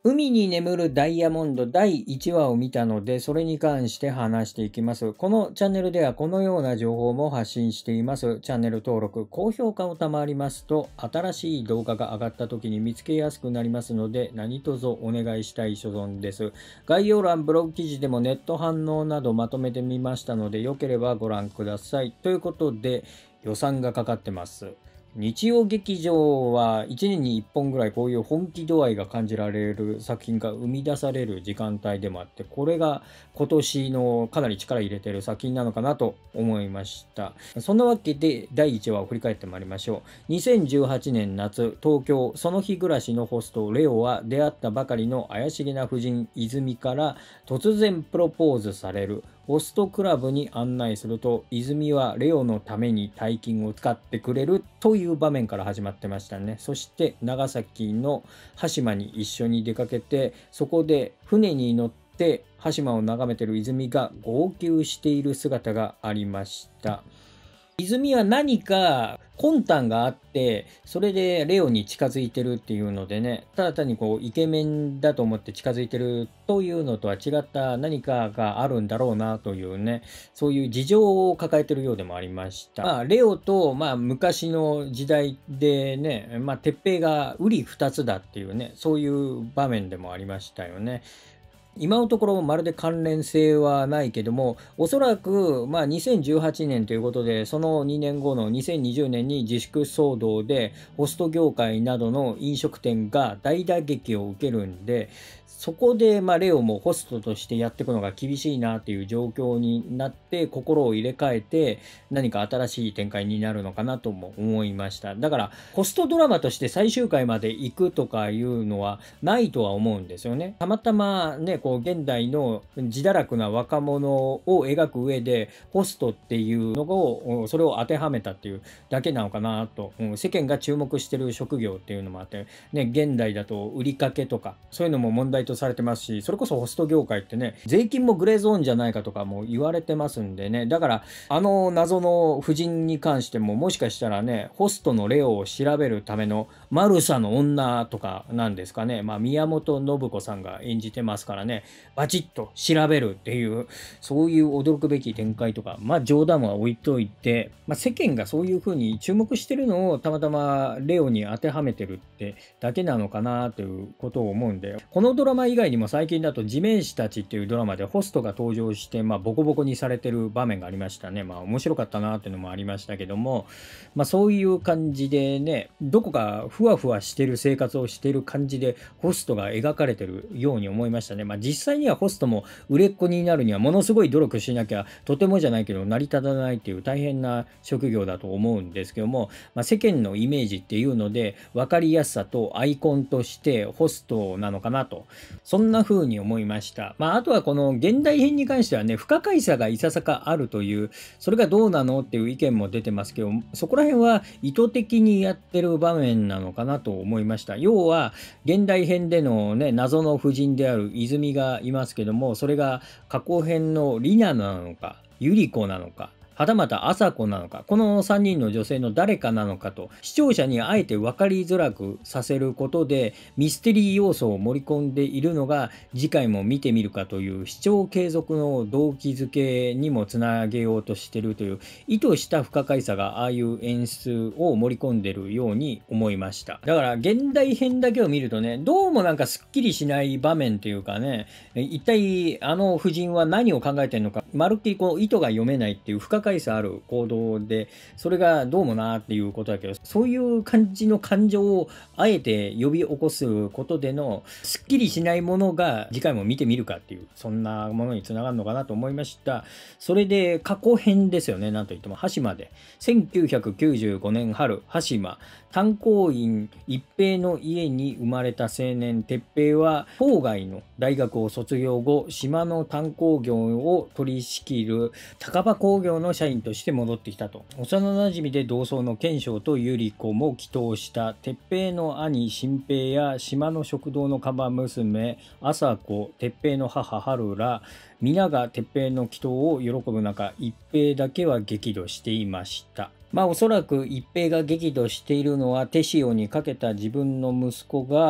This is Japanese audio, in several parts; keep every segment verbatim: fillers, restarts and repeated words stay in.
海に眠るダイヤモンドだいいちわを見たので、それに関して話していきます。このチャンネルではこのような情報も発信しています。チャンネル登録、高評価を賜りますと、新しい動画が上がった時に見つけやすくなりますので、何卒お願いしたい所存です。概要欄、ブログ記事でもネット反応などまとめてみましたので、よければご覧ください。ということで、予算がかかってます。日曜劇場はいちねんにいっぽんぐらいこういう本気度合いが感じられる作品が生み出される時間帯でもあって、これが今年のかなり力入れてる作品なのかなと思いました。そんなわけでだいいちわを振り返ってまいりましょう。にせんじゅうはちねん夏、東京、その日暮らしのホストレオは出会ったばかりの怪しげな婦人泉から突然プロポーズされる。ホストクラブに案内すると、泉はレオのために大金を使ってくれるという場面から始まってましたね。そして長崎の羽島に一緒に出かけて、そこで船に乗って羽島を眺めている泉が号泣している姿がありました。泉は何か魂胆があって、それでレオに近づいてるっていうのでね、ただ単にこうイケメンだと思って近づいてるというのとは違った何かがあるんだろうなというね、そういう事情を抱えてるようでもありました。まあ、レオと、まあ、昔の時代でね、まあ、鉄平が瓜二つだっていうね、そういう場面でもありましたよね。今のところまるで関連性はないけども、おそらくまあにせんじゅうはちねんということで、そのにねんごのにせんにじゅうねんに自粛騒動でホスト業界などの飲食店が大打撃を受けるんで、そこでまあレオもホストとしてやっていくのが厳しいなっていう状況になって心を入れ替えて何か新しい展開になるのかなとも思いました。だからホストドラマとして最終回まで行くとかいうのはないとは思うんですよね。たまたまね、こう現代の自堕落な若者を描く上でホストっていうのをそれを当てはめたっていうだけなのかなと、うん、世間が注目してる職業っていうのもあってね、現代だと売りかけとかそういうのも問題とされてますし、それこそホスト業界ってね、税金もグレーゾーンじゃないかとかも言われてますんでね、だからあの謎の婦人に関してももしかしたらね、ホストのレオを調べるためのマルサの女とかなんですかね。まあ宮本信子さんが演じてますからね、バチッと調べるっていう、そういう驚くべき展開とか、まあ冗談は置いといて、まあ、世間がそういう風に注目してるのをたまたまレオに当てはめてるってだけなのかなということを思うんで、このドラマ以外にも最近だと地面師たちっていうドラマでホストが登場して、まあボコボコにされてる場面がありましたね。まあ面白かったなっていうのもありましたけども、まあそういう感じでね、どこかふわふわしてる生活をしてる感じでホストが描かれてるように思いましたね。まあ実際にはホストも売れっ子になるにはものすごい努力しなきゃとてもじゃないけど成り立たないっていう大変な職業だと思うんですけども、まあ、世間のイメージっていうので分かりやすさとアイコンとしてホストなのかなと、そんな風に思いました。まああとはこの現代編に関してはね、不可解さがいささかあるという、それがどうなのっていう意見も出てますけど、そこら辺は意図的にやってる場面なのかなと思いました。要は現代編でのね、謎の婦人である泉がいますけども、それが過去編のリナなのかユリコなのかはたまた朝子なのか、このさんにんの女性の誰かなのかと視聴者にあえて分かりづらくさせることでミステリー要素を盛り込んでいるのが次回も見てみるかという視聴継続の動機づけにもつなげようとしているという意図した不可解さがああいう演出を盛り込んでいるように思いました。だから現代編だけを見るとね、どうもなんかすっきりしない場面というかね、一体あの夫人は何を考えてるのか、まるっきりこう意図が読めないっていう不可解さある行動で、それがどうもなーっていうことだけど、そういう感じの感情をあえて呼び起こすことでのすっきりしないものが次回も見てみるかっていう、そんなものにつながるのかなと思いました。それで過去編ですよね。なんといっても羽島でせんきゅうひゃくきゅうじゅうごねん春、羽島炭鉱員一平の家に生まれた青年鉄平は郊外の大学を卒業後、島の炭鉱業を取り仕切る高場工業の社員として戻ってきたと。幼馴染で同窓の賢章と百合子も祈祷した鉄平の兄新平や島の食堂の看板娘朝子、鉄平の母春ら皆が鉄平の祈祷を喜ぶ中、一平だけは激怒していました。まあおそらく一平が激怒しているのは手塩にかけた自分の息子が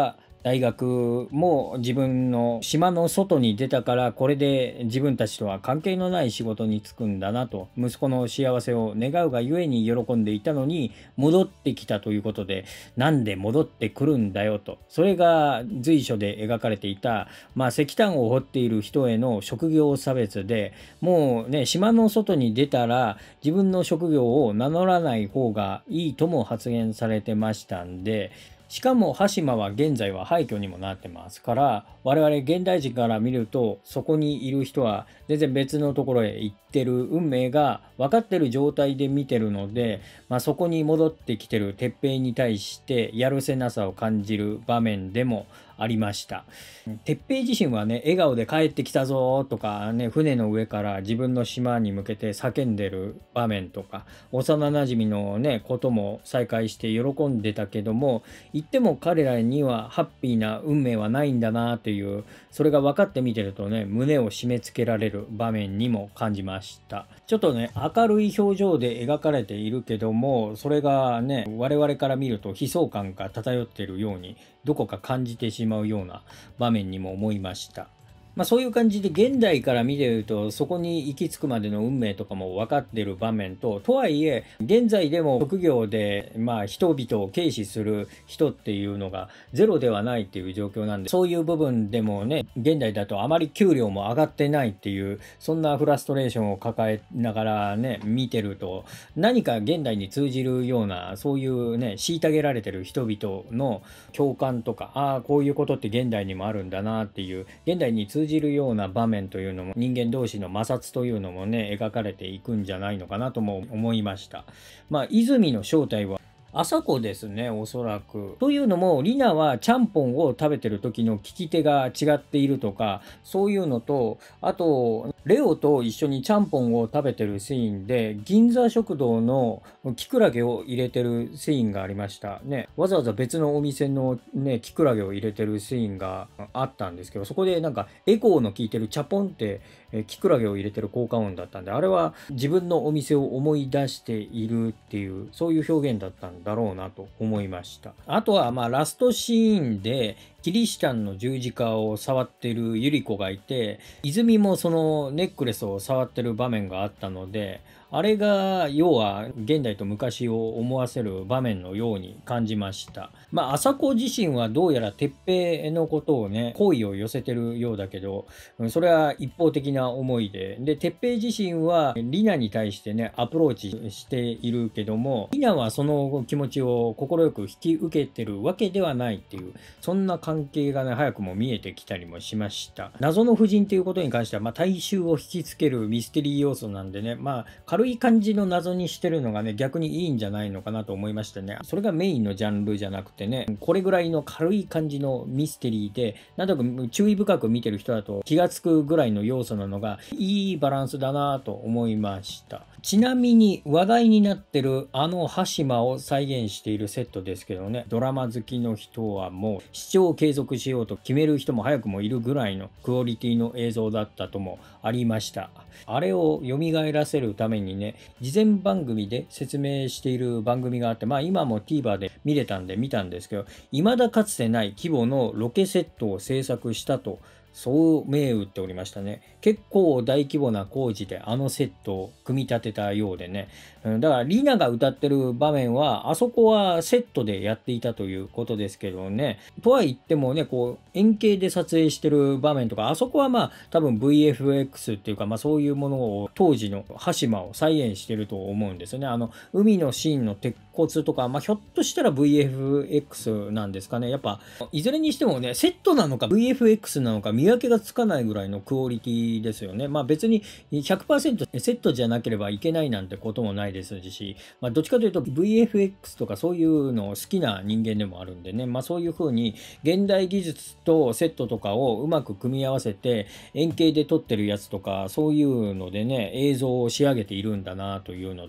大学も自分の島の外に出たからこれで自分たちとは関係のない仕事に就くんだなと、息子の幸せを願うがゆえに喜んでいたのに戻ってきたということで、なんで戻ってくるんだよと。それが随所で描かれていた、まあ、石炭を掘っている人への職業差別で、もうね、島の外に出たら自分の職業を名乗らない方がいいとも発言されてましたんで、しかも羽島は現在は廃墟にもなってますから、我々現代人から見るとそこにいる人は全然別のところへ行ってる運命が分かってる状態で見てるので、まあ、そこに戻ってきてる鉄平に対してやるせなさを感じる場面でもありました。鉄平自身はね、笑顔で帰ってきたぞとかね、船の上から自分の島に向けて叫んでる場面とか、幼なじみのね、ことも再会して喜んでたけども、言っても彼らにはハッピーな運命はないんだなっていう、それが分かって見てるとね、胸を締め付けられる場面にも感じました。ちょっとね、明るい表情で描かれているけども、それがね、我々から見ると悲壮感が漂っているようにどこか感じてしまうような場面にも思いました。まあそういう感じで現代から見てるとそこに行き着くまでの運命とかも分かってる場面と、とはいえ現在でも職業でまあ人々を軽視する人っていうのがゼロではないっていう状況なんで、そういう部分でもね、現代だとあまり給料も上がってないっていう、そんなフラストレーションを抱えながらね見てると、何か現代に通じるような、そういうね虐げられてる人々の共感とか、ああこういうことって現代にもあるんだなっていう、現代に通じる通じるような場面というのも、人間同士の摩擦というのもね描かれていくんじゃないのかなとも思いました。まあ泉の正体は朝子ですね、おそらく。というのも、リナはちゃんぽんを食べてる時の利き手が違っているとか、そういうのと、あと、レオと一緒にちゃんぽんを食べてるシーンで、銀座食堂のキクラゲを入れてるシーンがありましたね。わざわざ別のお店のね、キクラゲを入れてるシーンがあったんですけど、そこでなんかエコーの効いてるチャポンってキクラゲを入れてる効果音だったんで、あれは自分のお店を思い出しているっていう、そういう表現だったんだろうなと思いました。あとはまあラストシーンでキリシタンの十字架を触ってるユリコがいて、泉もそのネックレスを触ってる場面があったので、あれが要は現代と昔を思わせる場面のように感じました。まあ朝子自身はどうやら鉄平のことをね好意を寄せてるようだけど、それは一方的な思いで、で鉄平自身はリナに対してねアプローチしているけども、リナはその気持ちを快く引き受けてるわけではないっていう、そんな関係がね早くも見えてきたりもしました。謎の夫人っていうことに関しては、まあ、大衆を引きつけるミステリー要素なんでね、まあ軽い感じの謎にしてるのがね逆にいいんじゃないのかなと思いましたね。それがメインのジャンルじゃなくてね、これぐらいの軽い感じのミステリーで、なんとなく注意深く見てる人だと気がつくぐらいの要素なのがいいバランスだなと思いました。ちなみに話題になってるあの羽島を再現しているセットですけどね、ドラマ好きの人はもう視聴を継続しようと決める人も早くもいるぐらいのクオリティの映像だったともありました。あれを蘇らせるためにね、事前番組で説明している番組があって、まあ今も TVer で見れたんで見たんですけど、未だかつてない規模のロケセットを制作したと、そう銘打っておりましたね。結構大規模な工事であのセットを組み立てたようでね。だからリナが歌ってる場面はあそこはセットでやっていたということですけどね。とは言ってもね、こう円形で撮影してる場面とか、あそこはまあ多分 ブイエフエックス っていうか、まあそういうものを当時の羽島を再現してると思うんですよね。あの海のシーンの鉄骨とか、まあひょっとしたら ブイエフエックス なんですかね。やっぱいずれにしてもね、セットなのか ブイエフエックス なのか見分けがつかないぐらいのクオリティですよね。まあ別に ひゃくパーセント セットじゃなければいけないなんてこともないですし、まあどっちかというと ブイエフエックス とかそういうの好きな人間でもあるんでね、まあそういう風に現代技術とセットとかをうまく組み合わせて円形で撮ってるやつとかそういうのでね、映像を仕上げているんだなというので、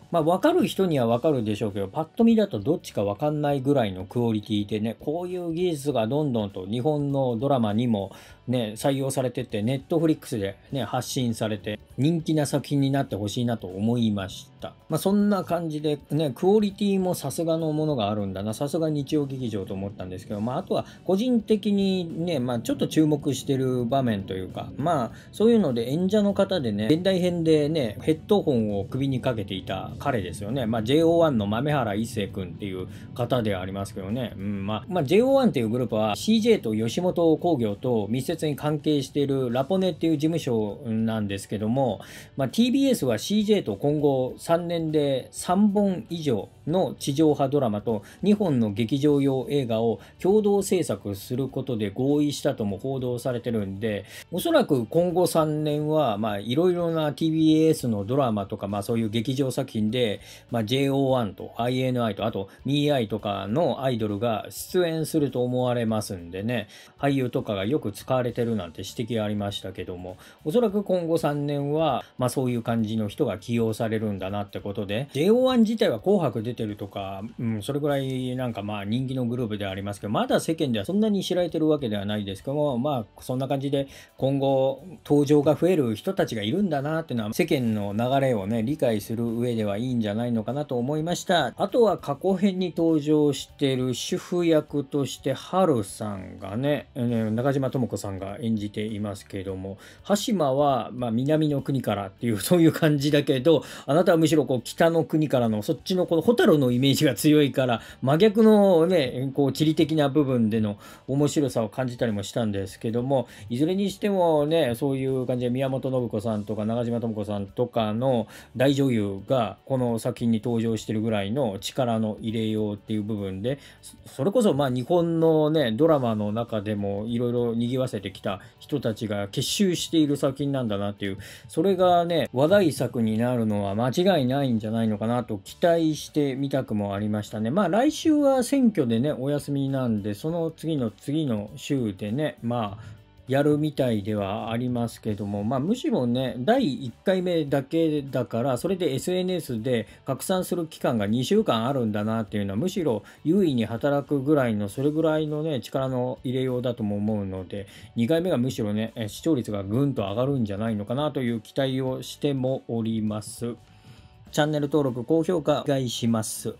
まあ、わかる人にはわかるでしょうけど、パッと見だとどっちかわかんないぐらいのクオリティでね、こういう技術がどんどんと日本のドラマにもね、採用されてって、ネットフリックスでね、発信されて、人気な作品になってほしいなと思いました。まあ、そんな感じでね、クオリティもさすがのものがあるんだな、さすが日曜劇場と思ったんですけど、まあ、あとは個人的にね、まあ、ちょっと注目してる場面というか、まあ、そういうので演者の方でね、現代編でね、ヘッドホンを首にかけていた彼ですよね。まあ、ジェイオーワン の豆原一成君っていう方ではありますけどね。うん、まあ、まあ、ジェイオーワン っていうグループは シージェー と吉本興業と密接に関係しているラポネっていう事務所なんですけども、まあ、ティービーエス は シージェー と今後さんねんでさんぼん以上の地上波ドラマとにほんの劇場用映画を共同制作することで合意したとも報道されてるんで、おそらく今後さんねんは、まあ、いろいろな ティービーエス のドラマとか、まあ、そういう劇場作品で、まあ、ジェイオーワン と アイエヌアイ と、あと ミーアイ とかのアイドルが出演すると思われますんでね、俳優とかがよく使われてるなんて指摘がありましたけども、おそらく今後さんねんは、まあ、そういう感じの人が起用されるんだなってことで、ジェイオーワン 自体は紅白出てるとか、うん、それぐらいなんかまあ人気のグループではありますけど、まだ世間ではそんなに知られてるわけではないですけども、まあそんな感じで今後登場が増える人たちがいるんだなっていうのは世間の流れをね、理解する上ではいいんじゃないのかなと思いました。あとは過去編に登場している主婦役として春さんがね、中島智子さんが演じていますけれども、羽島はまあ南の国からっていうそういう感じだけど、あなたはむしろこう北の国からのそっちのこのホタルのイメージが強いから真逆のね、こう地理的な部分での面白さを感じたりもしたんですけども、いずれにしてもね、そういう感じで宮本信子さんとか中島智子さんとかの大女優がこの作品に登場してるぐらいの力の入れようっていう部分で、それこそまあ日本のね、ドラマの中でもいろいろ賑わせてきた人たちが結集している作品なんだなっていう、それがね、話題作になるのは間違いないんじゃないのかなと期待してみたくもありましたね。まあ来週は選挙でね、お休みなんで、その次の次の週でね、まあ、やるみたいではありますけども、まあむしろね、だいいっかいめだけだから、それで エスエヌエス で拡散する期間がにしゅうかんあるんだなっていうのは、むしろ優位に働くぐらいの、それぐらいのね、力の入れようだとも思うので、にかいめがむしろね、視聴率がぐんと上がるんじゃないのかなという期待をしてもおります。チャンネル登録、高評価お願いします。